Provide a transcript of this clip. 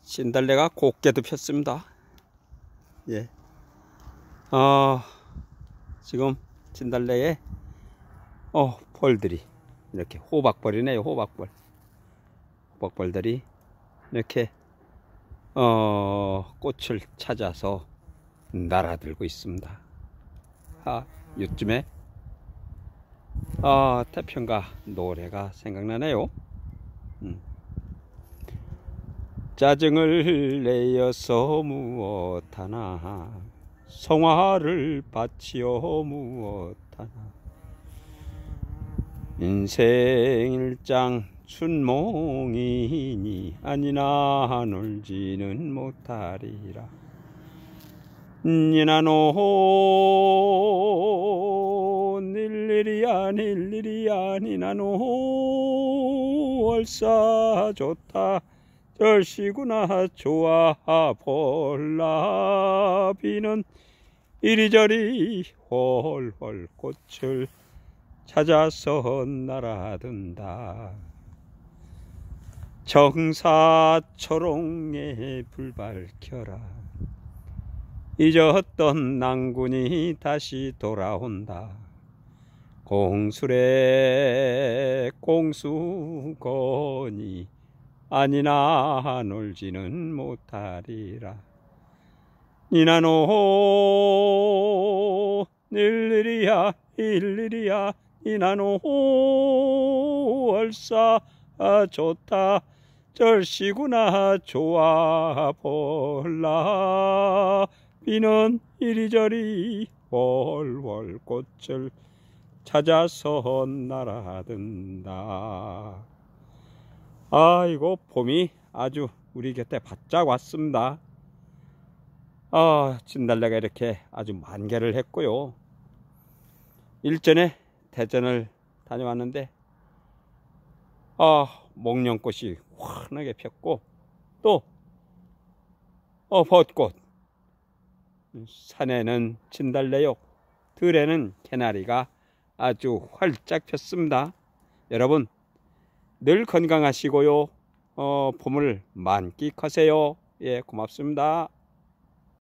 진달래가 곱게도 폈습니다. 예. 지금 진달래에 벌들이 이렇게 호박벌이네요. 호박벌들이 이렇게 꽃을 찾아서 날아들고 있습니다. 요즘에 태평가 노래가 생각나네요. 짜증을 내어서 무엇하나, 성화를 바치어 무엇하나, 인생 일장 춘몽이니 아니나 놀지는 못하리라. 니나노 닐리리야 닐리리야 니나노 얼싸 좋다 절시구나 좋아 볼라. 비는 이리저리 홀홀 꽃을 찾아서 날아든다. 정사초롱에 불 밝혀라. 잊었던 낭군이 다시 돌아온다. 공술의 공수거니 아니나 놀지는 못하리라. 니나노 일리리야 일리리야 니나노 얼싸 좋다 절시구나 좋아 볼라. 비는 이리저리 월월 꽃을 찾아서 날아든다. 아이고, 봄이 아주 우리 곁에 바짝 왔습니다. 진달래가 이렇게 아주 만개를 했고요. 일전에 대전을 다녀왔는데 목련꽃이 환하게 폈고, 또 벚꽃, 산에는 진달래요, 들에는 개나리가 아주 활짝 폈습니다. 여러분 늘 건강하시고요. 봄을 만끽하세요. 예, 고맙습니다.